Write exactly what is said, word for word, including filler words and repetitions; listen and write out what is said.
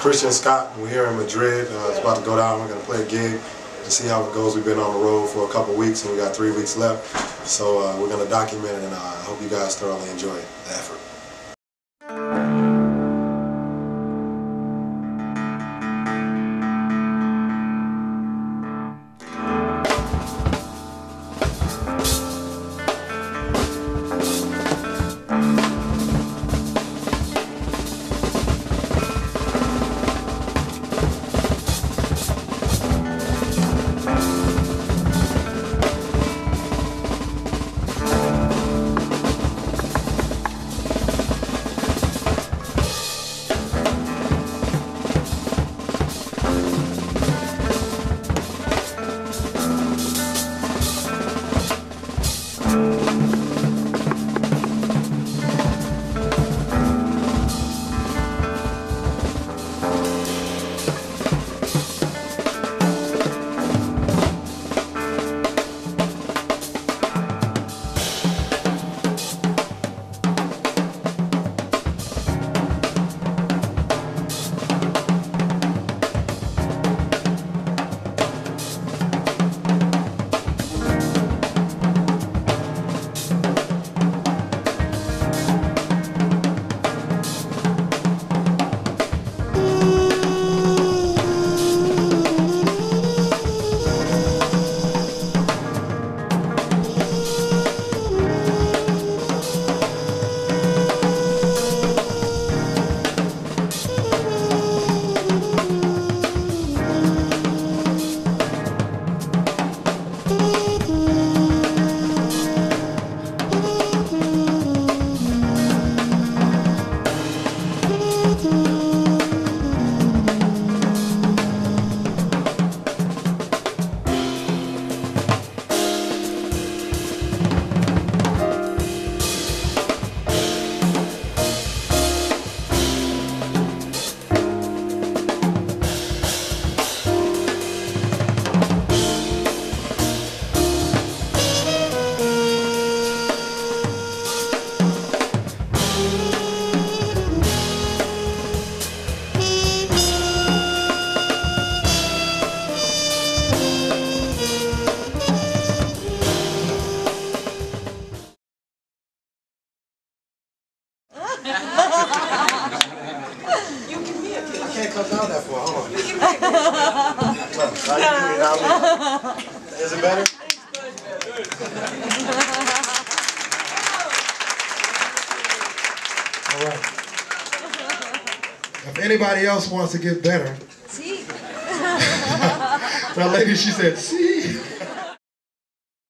Christian Scott. We're here in Madrid. Uh, it's about to go down. We're going to play a gig to see how it goes. We've been on the road for a couple weeks and we got three weeks left. So uh, we're going to document it, and uh, I hope you guys thoroughly enjoy the effort. I can't come down that far. Hold on. Is it better? All right. If anybody else wants to get better, See? that lady, she said, see?